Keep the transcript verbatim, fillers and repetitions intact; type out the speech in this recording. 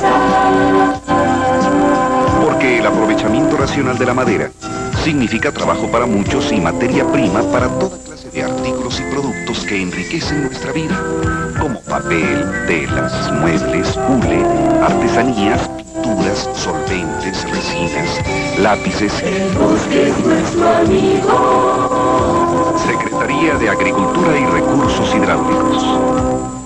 Porque el aprovechamiento racional de la madera significa trabajo para muchos y materia prima para toda clase de artículos y productos que enriquecen nuestra vida, como papel, telas, muebles, hule, artesanías, pinturas, solventes, resinas, lápices. El bosque es nuestro amigo. Secretaría de Agricultura y Recursos Hidráulicos.